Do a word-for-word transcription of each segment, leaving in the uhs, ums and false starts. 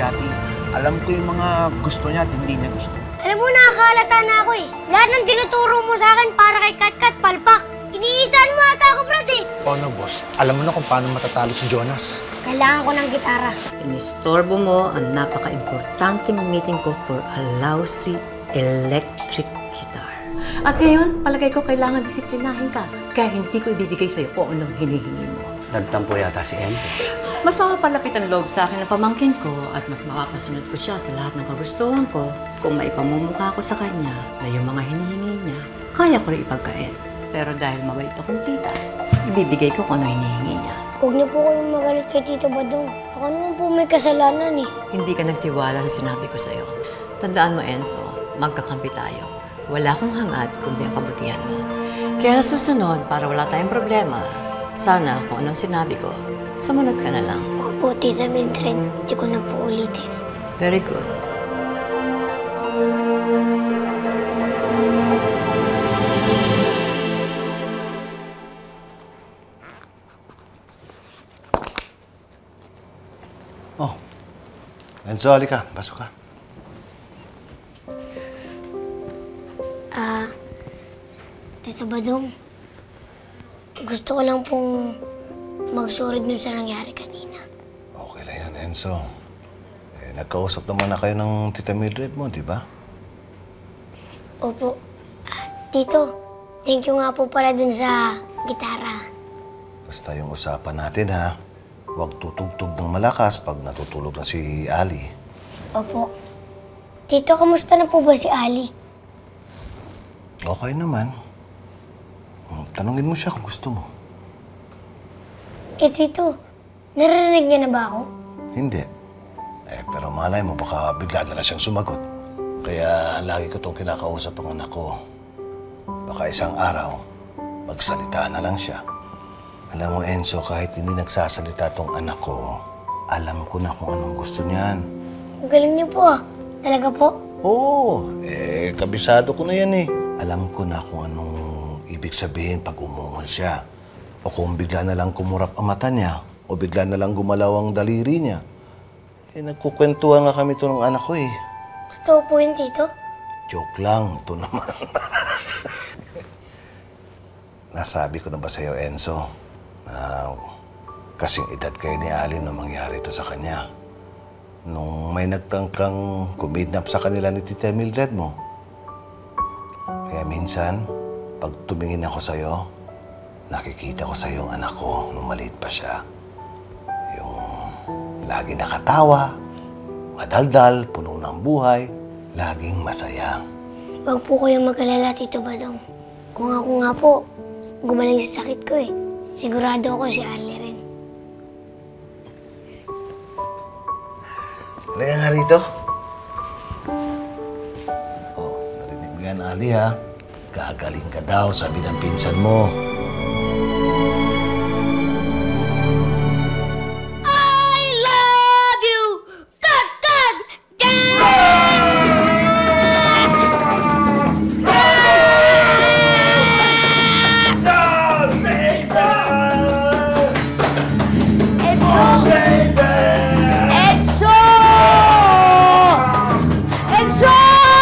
Cathy. Alam ko yung mga gusto niya at hindi niya gusto. Alam mo, nakakalata na ako eh. Lahat ng tinuturo mo sa akin para kay Katkat, palpak. Iniisaan mo ata ako, Brad eh. Oh no, boss. Alam mo na kung paano matatalo si Jonas. Kailangan ko ng gitara. Inistorbo mo ang napaka-importanting meeting ko for a lousy electric guitar. At ngayon, palagay ko kailangan disiplinahin ka. Kaya hindi ko ibibigay sa'yo kung anong hinihingi mo. Nagtampo yata si Enzo. Mas makapalapit ang loob sa akin ng pamangkin ko at mas makapasunod ko siya sa lahat ng kagustuhan ko kung maipamumukha ko sa kanya na yung mga hinihingi niya, kaya ko rin ipagkain. Pero dahil mabait akong tita, ibibigay ko kung ano hinihingi niya. Huwag niyo po kayong magalit kay Tito Badong. Ako naman po may kasalanan eh. Hindi ka nagtiwala sa sinabi ko sa'yo. Tandaan mo, Enzo, magkakampi tayo. Wala akong hangad kundi ang kabutihan mo. Kaya susunod, para wala tayong problema, sana kung anong sinabi ko, sumunod ka na lang. Opo, Tita Mildred. Di ko na po ulitin. Very good. Oh, Enzo, halika. Pasok ka. Ah, Tito Badong, gusto ko lang pong magsorry dun sa nangyari kanina. Okay lang yan, Enzo. Eh, nagkausap naman na kayo ng Tita Mildred mo, di ba? Opo. Ah, Tito, thank you nga po pala dun sa gitara. Basta yung usapan natin, ha? Huwag tutugtog ng malakas pag natutulog na si Ali. Opo. Tito, kamusta na po ba si Ali? Okay naman. Tanungin mo siya kung gusto mo. Eh, Tito, naririnig niya na ba ako? Hindi. Eh, pero malay mo, baka bigla na lang siyang sumagot. Kaya lagi ko itong kinakausap ang anak ko. Baka isang araw, magsalita na lang siya. Alam mo, Enzo, kahit hindi nagsasalita tong anak ko, alam ko na kung anong gusto niyan. Ang galing niyo po ah. Talaga po? Oo, eh, kabisado ko na yan eh. Alam ko na kung anong ibig sabihin pag umungol siya. O kung bigla na lang kumurap ang mata niya, o bigla na lang gumalaw ang daliri niya. Eh, nagkukwentuhan nga kami ito ng anak ko eh. Totoo po yun, Tito? Joke lang, ito naman. Nasabi ko na ba sa'yo, Enzo, na kasing edad kayo ni Alin nung mangyari ito sa kanya? Nung may nagtangkang kumidnap sa kanila ni Tita Mildred mo. Kaya minsan, pag tumingin ako sa'yo, nakikita ko sa'yo ang anak ko nung maliit pa siya. Yung lagi nakatawa, madaldal, puno ng buhay, laging masaya. Huwag po kayong mag-alala, Tito Badong. Kung ako nga po, gumaling sa sakit ko eh. Sigurado ako si Ali rin. Halika nga rito. Oh, narinig mo yan, Ali, ha? Gagaling ka daw, sabi ng pinsan mo. I love you! Cut, cut! Enzo! Enzo!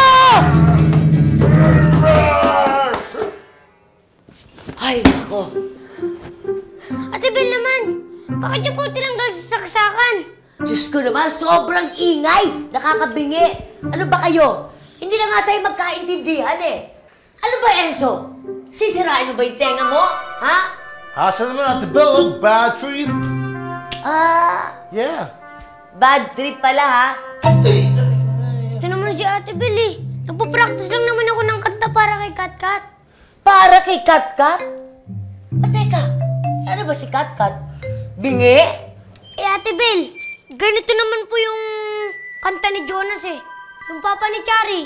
Ay, nako. Ate Bel naman, bakit niyo po tinanggal sa saksakan? Diyos ko naman, sobrang ingay! Nakakabingi! Ano ba kayo? Hindi na nga tayo magkaintindihan eh. Ano ba, Enzo? Sisirain mo ba yung tenga mo? Ha? Asa naman Ate Bel, bad trip. Ah, Yeah. bad trip pala ha? Ito naman si Ate Bel eh. Nagpa-practice lang naman ako ng kanta para kay Katkat. Para kay Katkat? O teka, ano ba si Katkat? Bingi? Eh Ate Bel, ganito naman po yung kanta ni Jonas eh. Yung papa ni Chari.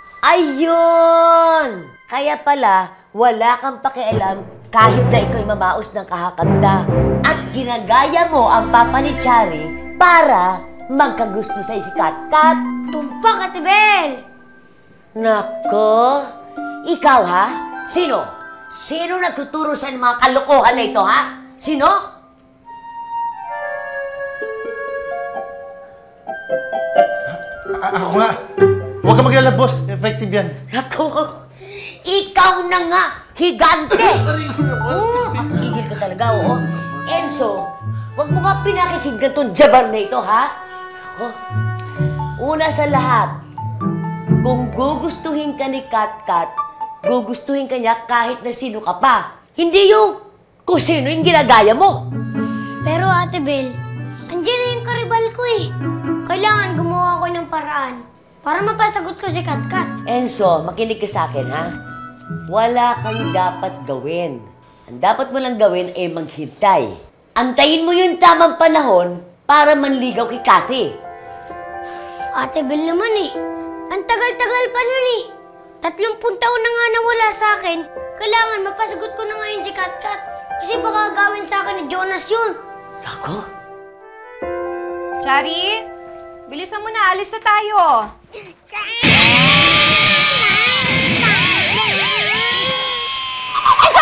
Ayun! Kaya pala, wala kang pakialam kahit na ikaw'y mamaos ng kahakanta. At ginagaya mo ang papa ni Chari para magkagusto sa'yo si Katkat. Tumpak, Ate Bel! Nako, ikaw ha? Sino? Sino nagtuturo sa mga kalokohan na ito ha? Sino? A- ako nga. Huwag ka mag-alala, boss. Effective yan. Ako, ikaw na nga, higante! Oo, ang gigil ko talaga, oo. Enzo, huwag mo nga pinakikinggan tong jabar na ito, ha? Ako, una sa lahat, kung gugustuhin ka ni Katkat, gugustuhin ka niya kahit na sino ka pa. Hindi yung kung sino yung ginagaya mo. Pero Ate Bel, andyan na yung karibal ko eh. Kailangan gumawa ko ng paraan para mapasagot ko si Katkat. Enzo, makinig ka sa akin, ha? Wala kang dapat gawin. Ang dapat mo lang gawin ay maghintay. Antayin mo yung tamang panahon para manligaw kay Kathy. Ate Bel naman eh. Ang tagal-tagal pa nun eh. Tatlumpung taon na nga nawala sa akin. Kailangan mapasagot ko na ngayon si Katkat. Kasi baka gawin sa akin ni Jonas yun. Ako? Chari, bilisan mo na. Alis na tayo. Enzo!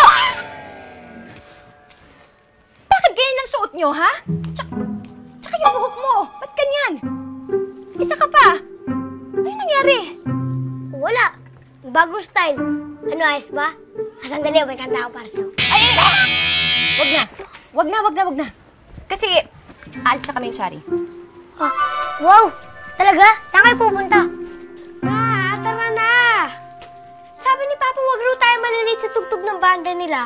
Bakit ganyan ang suot nyo, ha? Tsaka, tsaka yung buhok mo. Ba't ganyan? Isa ka pa. Ano nangyari? Wala. Bagong style. Ano, ayos ba? Ah, sandali, may kanta ako para sa'yo. Ay, ay, ay! Wag na. Wag na, wag na, wag na. Kasi, aalis na kami, Chari. Ah, wow! Talaga? Saan kayo pupunta? Ma, tara na! Sabi ni Papa, wag raw tayo malilate sa tugtog ng banda nila.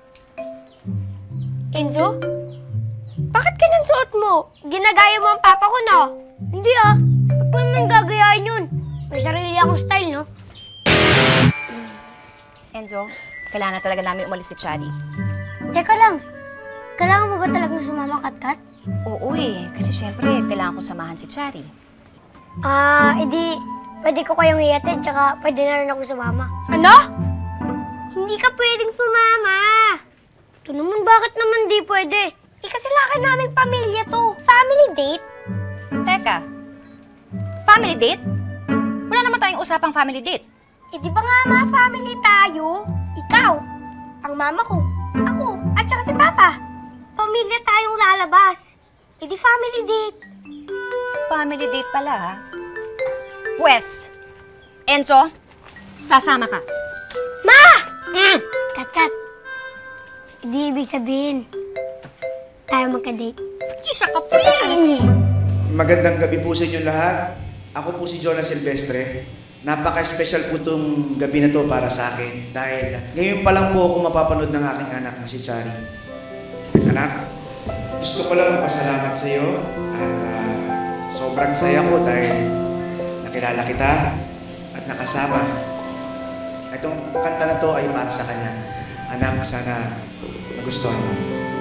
Enzo? Bakit ganyan suot mo? Ginagaya mo ang Papa ko, no? Hindi ah. Ba't ko naman gagayahin yun? May sarili akong style, no? Enzo, kailangan na talaga namin umalis si Chari. Teka lang. Kailangan mo ba talagang sumama, Katkat? Oo eh, kasi syempre, kailangan kong samahan si Chari. Ah, edi, pwede ko kayong iatid, tsaka pwede na rin ako sumama. Ano? Hindi ka pwedeng sumama. Ito naman, bakit naman di pwede? Eh, kasi laki naming pamilya to. Family date. Teka, family date? Wala naman tayong usapang family date. Eh, di ba nga mga family tayo? Ikaw, ang mama ko, ako, at saka si Papa. Pamilya tayong lalabas. Eh, di family date. Family date pala, ha? Pwes, Enzo, sasama ka. Ma! Mm. Katkat, di ibig sabihin, tayo magka-date. Isa ka pa eh. Magandang gabi po sa inyo lahat. Ako po si Jonas Silvestre. Napaka-special po itong gabi na to para sa akin dahil ngayon pa lang po ako mapapanood ng aking anak na si Chari. Anak, gusto ko lang magpasalamat sa iyo at uh, sobrang saya ko dahil nakilala kita at nakasama. Itong kanta na to ay para sa kanya. Anak, sana magustuhan mo.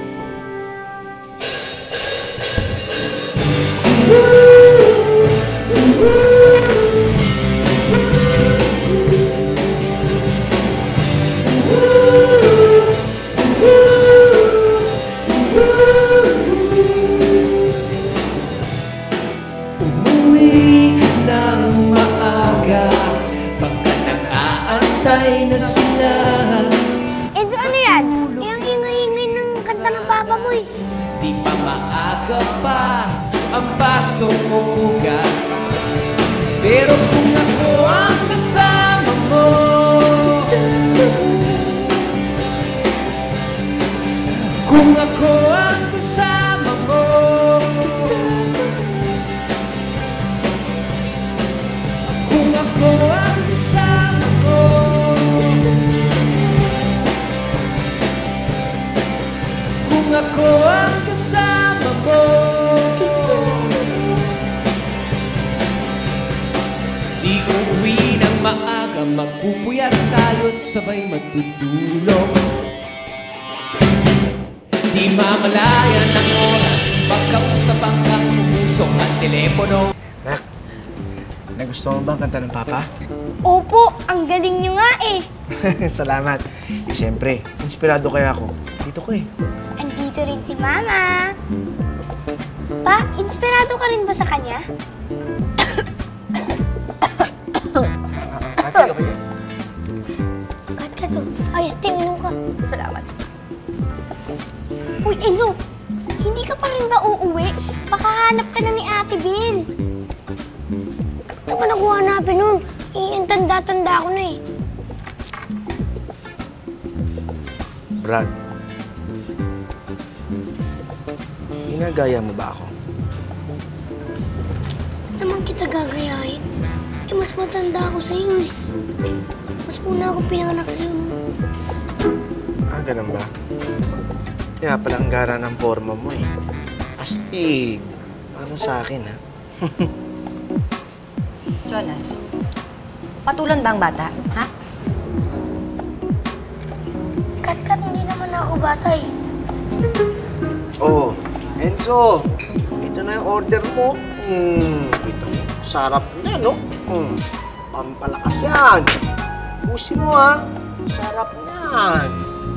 Umuwi ka ng maaga, baka nag-aantay na sila. Enzo, ano yan? Eh, ang ingay-ingay ng kanta ng Papa mo eh. Di pa maaga pa ang basong umugas, pero kung ako ang kasama mo, kung ako ang kasama mo, kung ako ang kasama mo, kung ako ang kasama mo, di uuwi ng maaga, magpupuyat tayo't sabay matutulog. Di mamalayan ng oras, magkausap ang kamusok at telepono. Nak, nagustuhan mo ba ang kanta ng Papa? Opo, ang galing nyo nga eh. Salamat. Eh, siyempre, inspirado kaya ako. Dito ko eh. Andito rin si Mama. Pa, inspirado ka rin ba sa kanya? Ate, okay yan. Katkat, oh. Ayos, tingin ka. Salamat. Uy, Enzo, hindi ka pa rin ba uuwi? Baka hanap ka na ni Ate Bill. naman ako hanapin nun? Eh, ang tanda-tanda ako na eh. Brad, ginagaya mo ba ako? Ba't naman kita gagayahin? Eh, mas matanda ako sa'yo eh. Mas muna akong pinanganak sa'yo. Ah, ganun ba? Kaya pala ang gara ng forma mo eh. Astig. Parang sa akin, ha? Jonas, patulan ba ang bata, ha? Kat-kat, hindi naman ako bata eh. Oh, Enzo. Ito na yung order mo. Hmm, ito mo. Sarap na, no? Hmm, pampalakas yan. Pusin mo, ha? Sarap yan.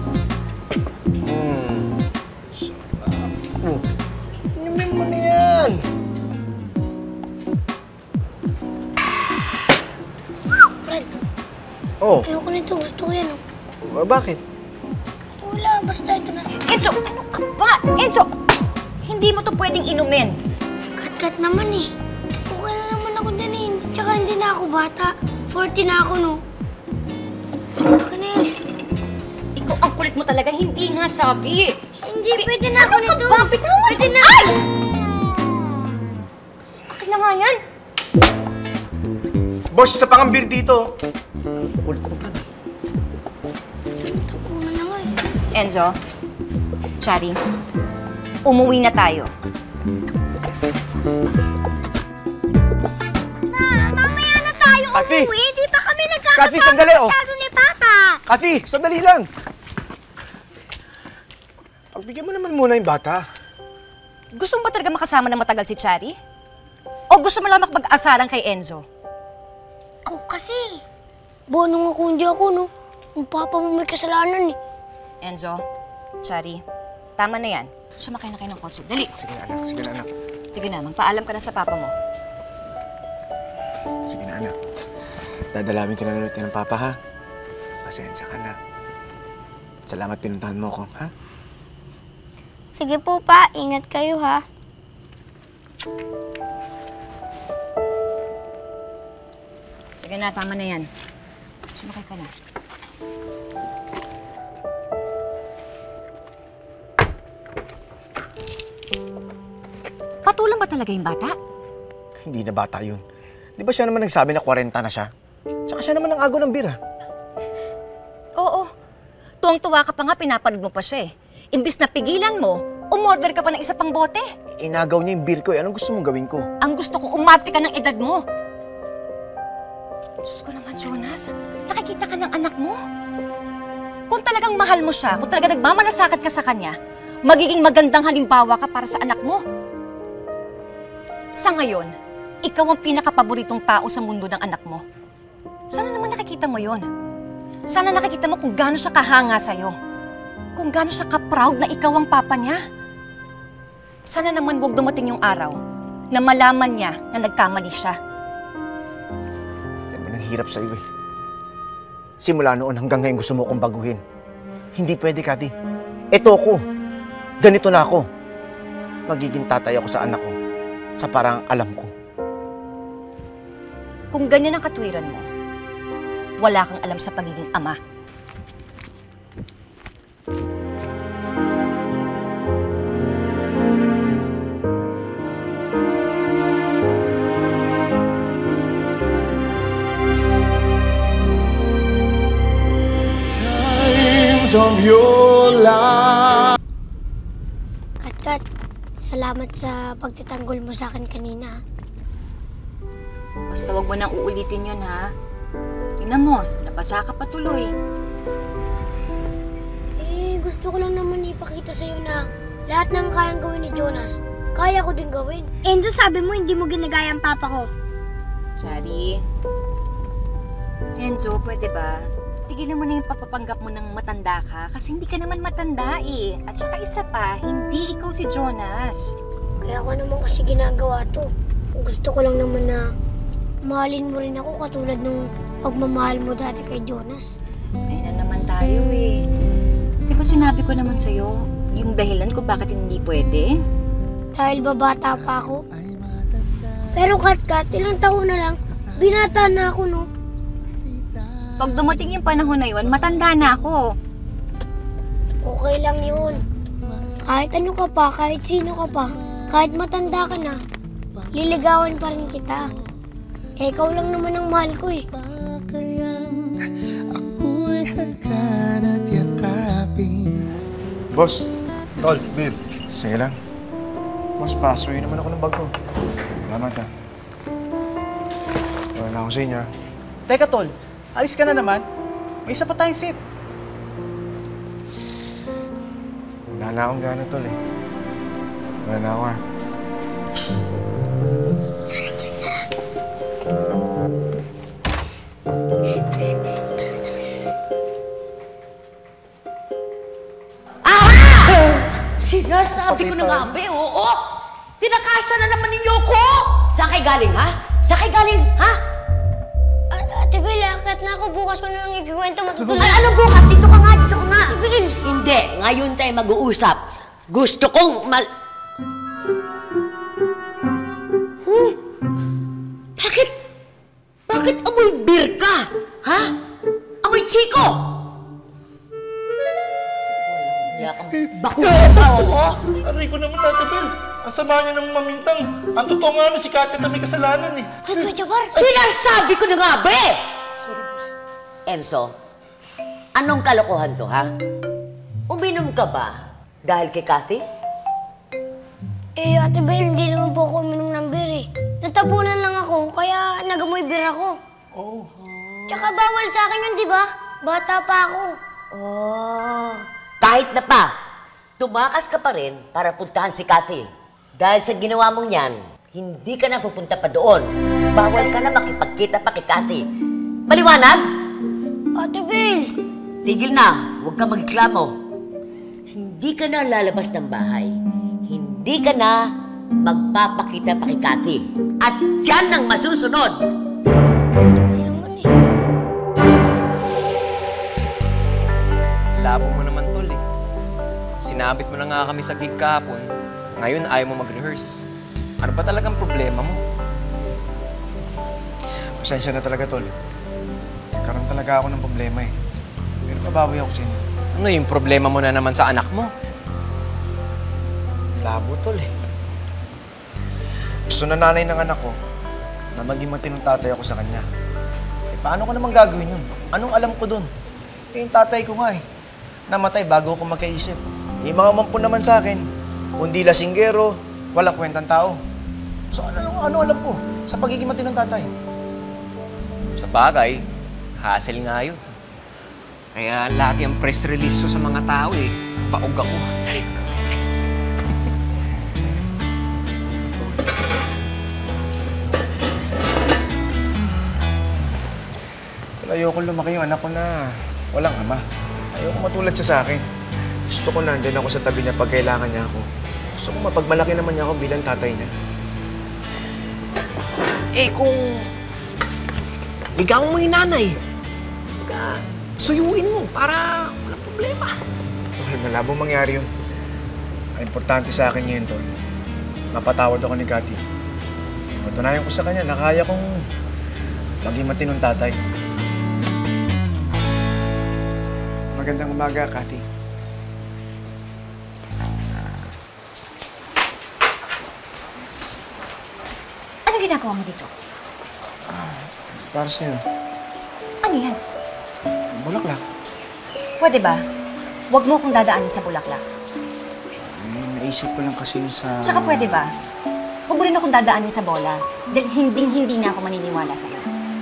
Hmm, sarap. Oh, inumin mo na yan. Brad, Oh, ayoko nito. Gusto ko yan oh. uh, bakit? Wala, basta ito na. Enzo, ano ka ba? Enzo, hindi mo to pwedeng inumin. Kat-kat naman eh. Okay na naman ako dyan eh. Tsaka hindi na ako bata. forty na ako, no? Tsaka na yan. Ikaw ang kulit mo talaga, hindi nga sabi. Hindi, pwede na ako Ano nito. ka ba? Bitawan Pwede mo. na. Ay! Akin na nga yan. Boss, isa pang beer dito. Kulit mo, Brad. Una na nga eh. Enzo, Chari, umuwi na tayo. Mamaya na tayo Kathy! umuwi. Di ba kami Kathy, nagkakasama sandali, oh. masyado ni Papa? Kasi, sandali lang. Pagbigyan mo naman muna yung bata. Gusto mo ba talaga makasama na matagal si Chari? O gusto mo lang makapag-asaran kay Enzo? Ako kasi. Bonong ako, hindi ako, no? Ang papa mo may kasalanan eh. Enzo, Chari, tama na yan. Sumakay na kayo ng kotse. Dali. Sige na, anak. Sige na, anak. Sige na, magpaalam ka na sa papa mo. Sige na, anak. Dadalawin ko na ulit ng papa, ha? Pasensya ka na. Salamat pinuntahan mo ko, ha? Sige po, Pa. Ingat kayo, ha? Sige na, tama na yan. Sumakay ka na. Patulang ba talaga yung bata? Hindi na bata yun. Di ba siya naman nagsabi na forty na siya? Tsaka siya naman ang ago ng bira. Oo. Tuwang-tuwa ka pa nga, pinapanood mo pa siya eh. Imbis na pigilan mo, umorder ka pa ng isa pang bote. Inagaw niya yung beer ko eh. Anong gusto mong gawin ko? Ang gusto ko, umarte ka ng edad mo. Diyos ko naman, Jonas. Nakikita ka ng anak mo. Kung talagang mahal mo siya, kung talagang nagmamalasakit ka sa kanya, magiging magandang halimbawa ka para sa anak mo. Sa ngayon, ikaw ang pinakapaboritong tao sa mundo ng anak mo. Sana naman nakikita mo yon. Sana nakikita mo kung gaano siya kahanga sa'yo. Kung gaano siya ka-proud na ikaw ang papa niya. Sana naman huwag dumating yung araw na malaman niya na nagkamali siya. Alam mo, nang hirap sa iyo eh. Simula noon hanggang ngayon gusto mo akong baguhin. Hindi pwede, Kathy. Eto ako. Ganito na ako. Magiging tatay ako sa anak ko. Sa parang alam ko. Kung ganyan ang katwiran mo, wala kang alam sa pagiging ama. Of your life. Kat-kat, salamat sa pagtatanggol mo sa akin kanina. Basta wag mo nang uulitin yun, ha? Tingnan mo, napasa ka pa tuloy. Eh, gusto ko lang naman ipakita sa'yo na lahat ng kayang gawin ni Jonas, kaya ko din gawin. Enzo, sabi mo hindi mo ginagaya ang papa ko. Chari. Enzo, pwede ba? Tigilan mo na yung pagpapanggap mo ng matanda ka kasi hindi ka naman matanda eh. At saka isa pa, hindi ikaw si Jonas. Kaya ko naman kasi ginagawa to. Gusto ko lang naman na mahalin mo rin ako katulad nung pagmamahal mo dati kay Jonas. Ayun na naman tayo eh. Di ba sinabi ko naman sa'yo yung dahilan ko bakit hindi pwede? Dahil babata pa ako. Pero Katkat, ilang taon na lang, binata na ako, no? Pag dumating yung panahon na yun, matanda na ako. Okay lang yun. Kahit ano ka pa, kahit sino ka pa, kahit matanda ka na, liligawan pa rin kita. Eh, ikaw lang naman ang mahal ko eh. Boss, Tol, Bill. sige lang. Boss, pasuyin naman ako ng bag ko. Salamat ha. Wala na ako sa inyo. ha? Teka, Tol. Alis ka na naman. May isa pa tayong seat. Wala na akong gana, tol eh. Wala na ako ha. Sinasabi ko na nga, be, oo. Tinakasan na naman ninyo ko. Saan kayo galing, ha? Saan kayo galing, ha? A- Ate Bel, akit na ako. Bukas ko na lang ikikwento. Matutuloy. Ay, anong bukas? Dito ka nga, dito ka nga. Ate Bel! Hindi, ngayon tayo mag-uusap. Gusto kong mal... Huh? Bakit? Bakit amoy beer ka? Ha? Amoy chiko? Bakit ka, oo? Aray ko naman, Ate Bel. Ang sama niya ng mamintang. Ang totoo nga na si Katkat na may kasalanan eh. Ay, Kuya Jabar! Sinasabi ko na nga, be! Enzo, anong kalokohan to, ha? Uminom ka ba dahil kay Kathy? Eh, Ate Bel, hindi naman po ako uminom ng beer eh. Natabunan lang ako, kaya nagamoy beer ako. Oh. Tsaka bawal sa akin yun, di ba? Bata pa ako. Oh, kahit na pa, tumakas ka pa rin para puntahan si Kathy. Dahil sa ginawa mong yan, hindi ka na pupunta pa doon. Bawal ka na makipagkita pa kay Kathy. Maliwanag? Ate Bel! Tigil na, huwag ka magreklamo. Hindi ka na lalabas ng bahay. Hindi ka na magpapakita pa kay Kathy. At yan ang masusunod. Ano naman eh. Labo mo naman, tol eh. Sinabit mo na nga kami sa gig kahapon. Ngayon, ayaw mo mag-rehearse. Ano ba talagang problema mo? Pasensya na talaga, tol. Nagkaroon talaga ako ng problema eh. Pero mabawi ako sa inyo. Ano yung problema mo na naman sa anak mo? Labo, tol eh. Gusto na nanay ng anak ko na maging matinong tatay ako sa kanya. Eh, paano ko naman gagawin yun? Anong alam ko dun? Eh, yung tatay ko nga eh. Namatay bago ako magkaisip. Eh, mga mampun naman sa akin. Kundi lasinggero, walang kwentang tao. So, ano, ano alam ko sa pagiging matinong tatay? Sa bagay, hassle nga yun. Kaya lagi ang press release ko sa mga tao eh. Paog ako. Ayoko lumaki yung anak ko na walang ama. Ayoko matulad siya sa akin. Gusto ko nandyan ako sa tabi niya pag kailangan niya ako. Gusto ko mapagmalaki naman niya ako bilang tatay niya. Eh kung ligawan mo yung nanay, baga, suyuin mo para walang problema. Tol, malabong mangyari yun. Ang importante sa akin yun, Tol. Napatawad ako ni Kathy. Patunayan ko sa kanya na kaya kong maging matinong tatay. Magandang umaga, Kathy. Ano ginagawa mo dito? Para sa'yo. Ano yan? Bulaklak. Pwede ba? Huwag mo kong dadaanin sa bulaklak. Eh, naisip ko lang kasi yun sa... Tsaka pwede ba? Huwag mo rin akong dadaanin sa bola. Dahil hinding-hindi na ako maniniwala sa'yo.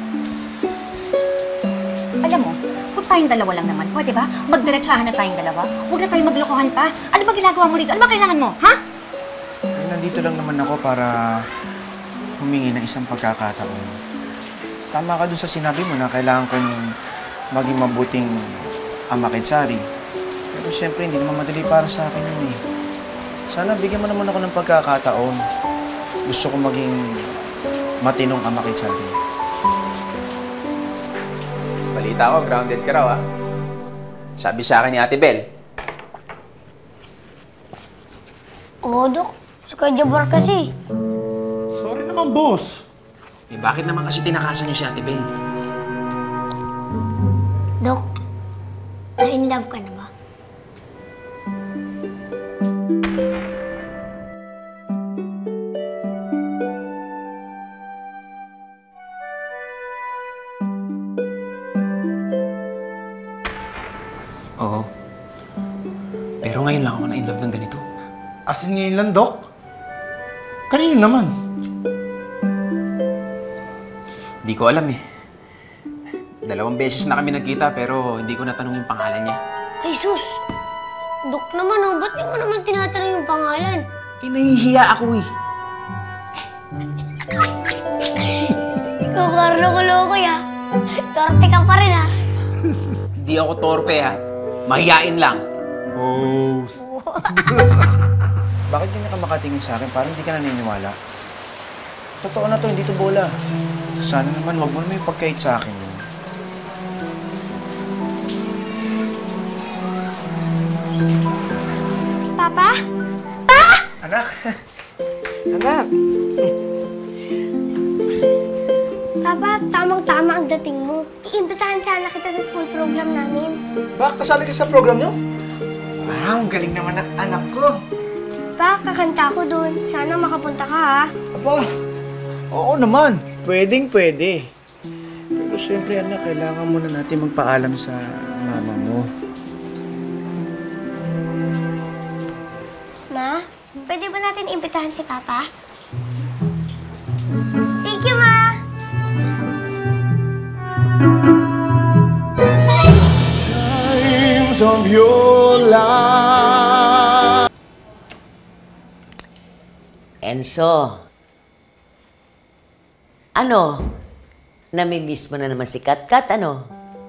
Alam mo, kung tayong dalawa lang naman, pwede ba? Magdiretsahan na tayong dalawa. Huwag na tayong maglokohan pa. Ano ba ginagawa mo dito? Ano ba kailangan mo? Ha? Eh, nandito lang naman ako para humingi ng isang pagkakataon. Tama ka dun sa sinabi mo na kailangan kong maging mabuting ama kay Chari. Pero siyempre, hindi naman madali para sa akin yun eh. Sana bigyan mo naman ako ng pagkakataon. Gusto kong maging matinong ama kay Chari. Balita ko, grounded ka raw, ha? Sabi sa akin ni Ate Bel. Oo, Dok. Si Kuya Jabar kasi. Sorry naman, naman, boss. Eh, bakit naman kasi tinakasan niyo si Ate Bel? Dok, na-in love ka na ba? Oo. Pero ngayon lang ako na-in love ng ganito. As in ngayon lang, Dok? Kanino naman? Hindi ko alam eh. Dalawang beses na kami nagkita pero hindi ko natanong yung pangalan niya. Ay, sus! Dok naman, oh, ba't di mo naman tinatanong yung pangalan? Eh, nahihiya ako eh. Ikaw, Carlo, kuloko ya. Torpe ka pa rin, ha? Hindi ako torpe ha. Mahiyain lang. Boss. Bakit ganyan ka makatingin sa akin? Parang hindi ka naniniwala. Totoo na to, hindi to bola. Sana naman, wag mo naman yung pagkait sa akin. Papa? Pa! Anak! Anak! Papa, tamang-tama ang dating mo. Iimbitahan sana kita sa school program namin. Bakit kasali ka sa program nyo? Wow, ang galing naman ng anak ko. Pa, kakanta ko dun. Sana makapunta ka, ha? Aba, oo naman. Pwedeng pwede. Pero siyempre, anak, kailangan muna natin magpaalam sa mama mo. Ma, pwede ba natin imbitahan si Papa? Thank you, Ma! Times of your life. Enzo, ano? Namimiss mo na naman si Katkat, ano?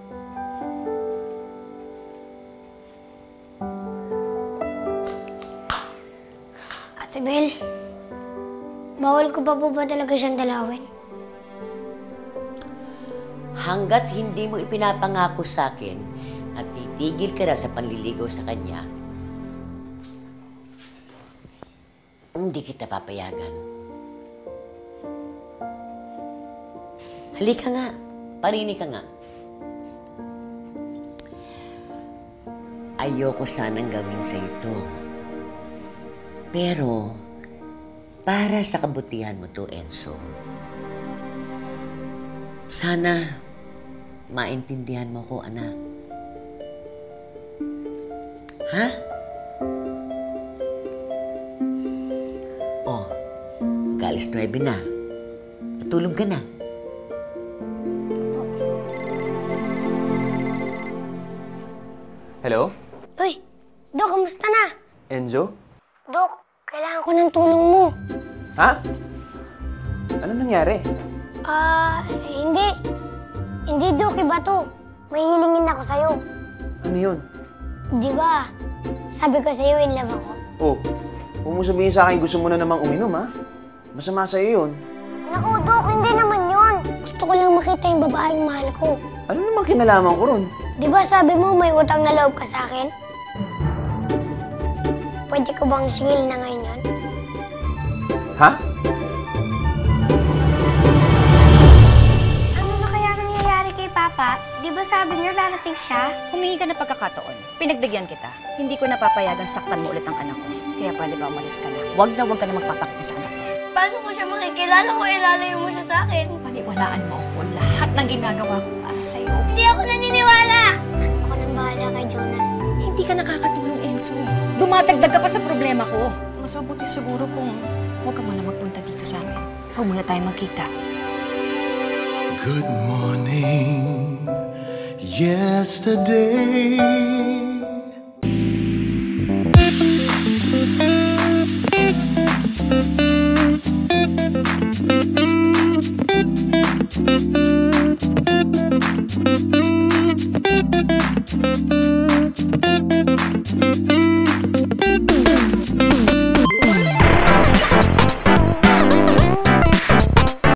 Ate Bel, bawal ko pa po ba talaga siyang dalawin? Hanggat hindi mo ipinapangako sa akin at titigil ka na sa panliligaw sa kanya, hindi kita papayagan. Halika nga, parinig ka nga. Ayoko sanang gawin sa ito. Pero, para sa kabutihan mo to, Enzo, sana maintindihan mo ko, anak. Ha? Oh, galis nuwebe na. Matulog ka na. Hello? Uy, Dok, kamusta na? Enzo? Dok, kailangan ko ng tulong mo. Ha? Ano nangyari? Ah, hindi. Hindi, Dok, iba to. May hilingin ako sa'yo. Ano yun? Di ba? Sabi ko sa'yo, in love ako. Oh, huwag mo sabihin sa akin gusto mo na namang uminom, ha? Masama sa'yo yun. Naku, Dok, hindi naman yun. Gusto ko lang makita yung babaeng mahal ko. Ano namang kinalaman ko ron? Di ba sabi mo may utang na loob ka sa akin? Pwede ko bang singil na ngayon yun? Ha? Ano na kaya nangyayari kay Papa? Di ba sabi niya darating siya? Humingi ka ng pagkakataon. Pinagbigyan kita. Hindi ko napapayagan saktan mo ulit ang anak ko. Kaya pwede ba umalis ka na? Huwag na huwag ka na magpapakita sa anak ko. Paano ko siya makikilala kung ilalayo mo siya sa akin? Paniwalaan mo ako lahat ng ginagawa ko para sa'yo. Hindi ako naniniwala! Ako nang bahala kay Jonas. Hindi ka nakakatulong, Enzo. Dumadagdag ka pa sa problema ko. Mas mabuti siguro kung huwag ka muna magpunta dito sa amin. Huwag muna tayo magkita. Good morning, yesterday. Thank you.